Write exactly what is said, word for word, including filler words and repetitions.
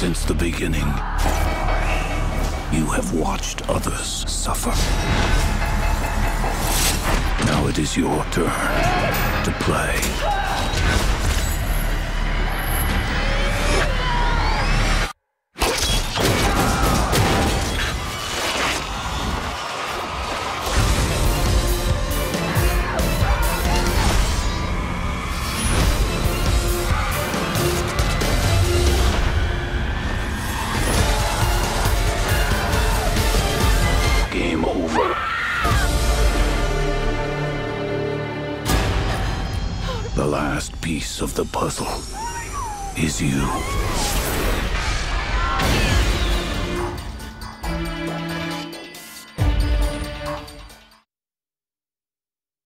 Since the beginning, you have watched others suffer. Now it is your turn to play. Game over. The last piece of the puzzle is you.